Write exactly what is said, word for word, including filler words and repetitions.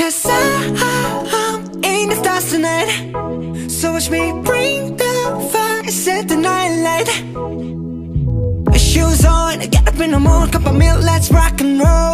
'cause I'm in the stars tonight. So watch me bring the fire and set the night light. Shoes on, get up in the morning, cup of milk, let's rock and roll.